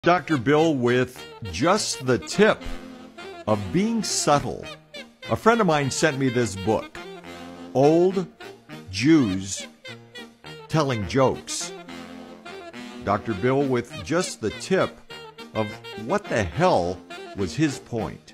Dr. Bill with just the tip of being subtle. A friend of mine sent me this book, Old Jews Telling Jokes. Dr. Bill with just the tip of what the hell was his point.